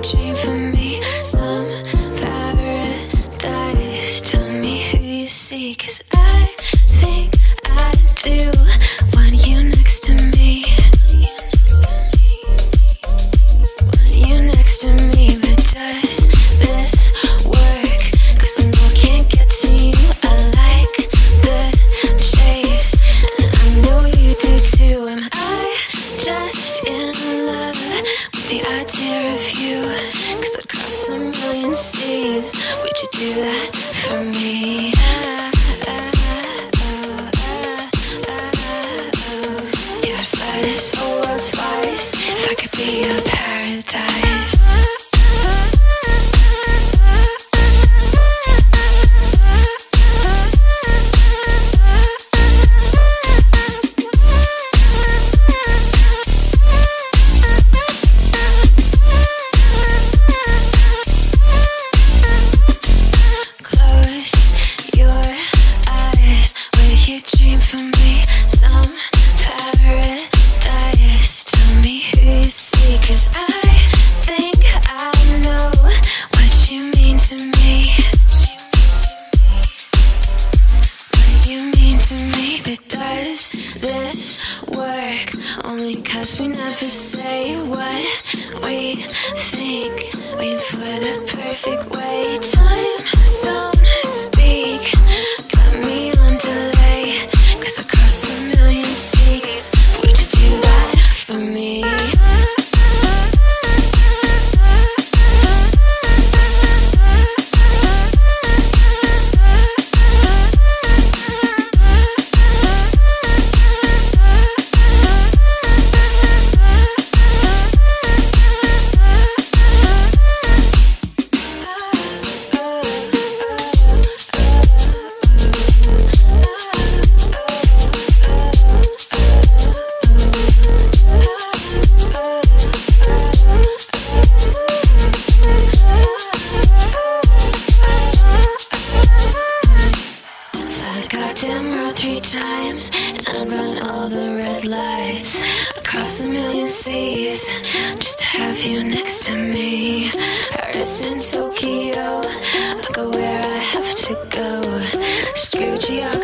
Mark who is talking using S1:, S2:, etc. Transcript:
S1: dream for me some paradise. Tell me who you see, 'cause I think I do want you next to me. Want you next to me, but does this work? 'Cause I know I can't get to you. I like the chase, and I know you do too. Am I just in love with the idea of you? 'Cause I'd cross a million seas. Would you do that for me? Yeah, I'd fly this whole world twice if I could be your paradise. Dream for me some paradise. Tell me who you see, 'cause I think I know what you mean to me. What you mean to me, but does this work? Only 'cause we never say what we think, waiting for the perfect way. Time zone speak, got me on delay. 'Cause across a million seas, would you do that for me? Goddamn road 3 times, and I'd run all the red lights across a million seas just to have you next to me. Paris and Tokyo, I go where I have to go. Screw geography.